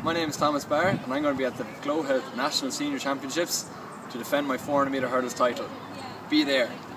My name is Thomas Barr and I'm going to be at the GloHealth National Senior Championships to defend my 400 metre hurdles title. Be there.